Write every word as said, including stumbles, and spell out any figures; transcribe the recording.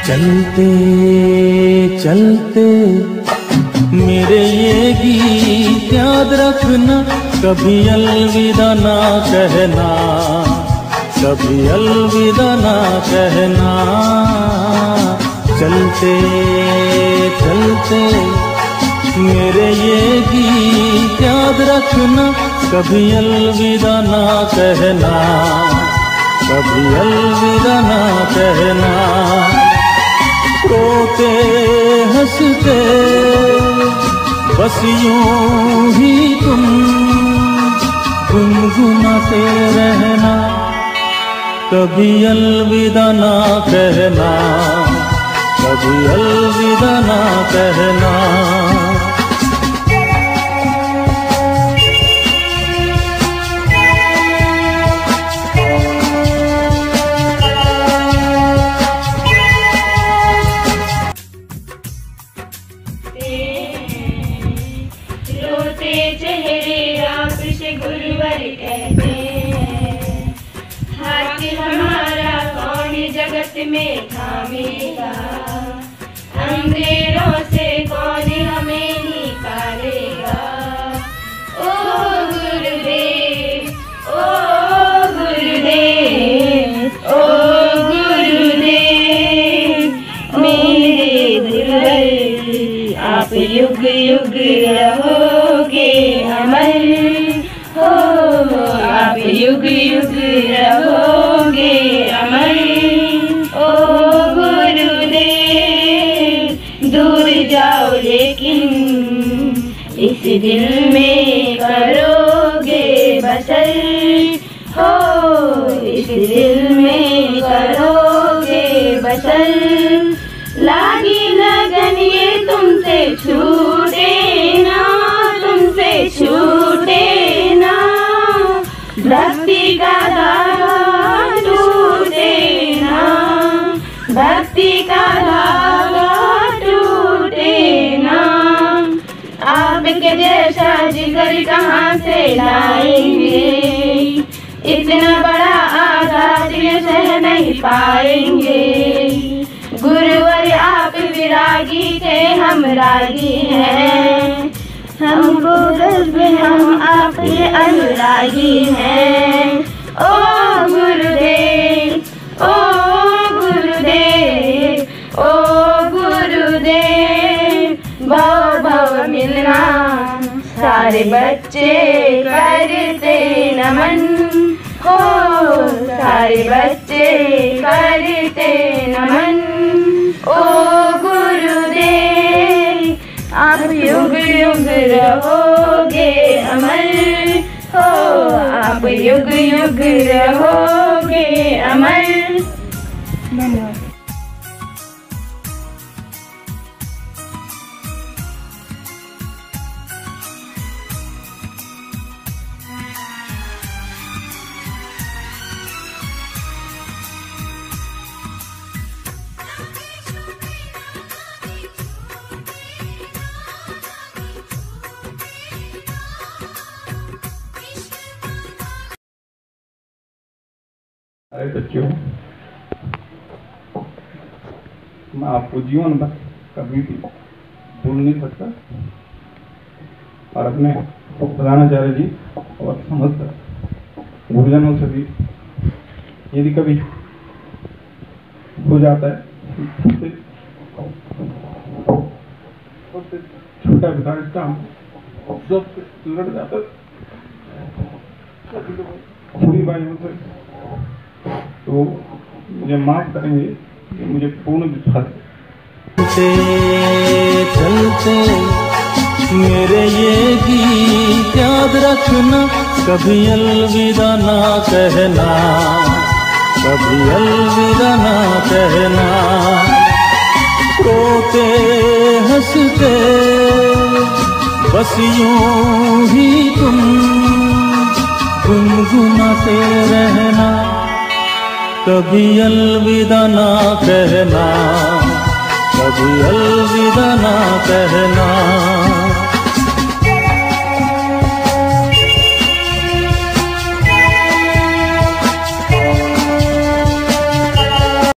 चलते चलते मेरे ये गीत याद रखना, कभी अलविदा ना कहना, कभी अलविदा ना कहना। चलते चलते मेरे ये गीत याद रखना, कभी अलविदा ना कहना, कभी अलविदा ना कहना। रोते हंसते बस यूं ही तुम गुनगुनाते रहना, कभी अलविदा ना कहना, कभी अलविदा ना कहना। रोते चेहरे आप से गुरुवर कहते हैं, हाथ हमारा कौन जगत में थामेगा, अंधेरों से कौन हमें निकालेगा। ओ गुरुदेव, ओ गुरुदेव, ओ गुरुदेव, मेरे गुरुवर आप युग युग रहोगे अमर हो, आप युग युग रहोगे अमर। ओ गुरुदेव दूर जाओ लेकिन इस दिल में करोगे बसर हो, इस दिल में करोगे बसर। लागी लगन ये तुमसे छूटे ना, तुमसे छूटे ना, भक्ति का धागा टूटे ना, भक्ति का धागा टूटे ना। आपके जैसा जिगर कहाँ से लाएंगे, इतना बड़ा आघात ये सह नहीं पाएंगे। गुरुवर आप विरागी थे, हम रागी हैं, हमको गर्व हम आपके अनुरागी हैं। ओ गुरुदेव, ओ गुरुदेव, ओ गुरुदेव, भव भव मिलना सारे बच्चे करते नमन हो, सारे बच्चे करते नमन। ओ गुरुदेव आप युग युग रहोगे अमर हो, आप युग युग रहोगे अमर। धन्यवाद। अरे बच्चों, मैं आपको जीवन भर कभी भी भूल नहीं सकता, और अपने प्रधानाचार्य जी और समस्त गुरुजनों से भी यदि कभी हो जाता है सबसे छोटा विकास काम जब लड़ जाता पूरी बाइयों से, तो मुझे माफ करेंगे कि मुझे पूर्ण विश्वास है। चलते चलते मेरे ये गीत याद रखना, कभी अलविदा ना कहना, कभी अलविदा ना कहना। रोते हंसते बस यूं ही तुम गुनगुनाते रहना, कभी अलविदा ना कहना, कभी अलविदा ना कहना।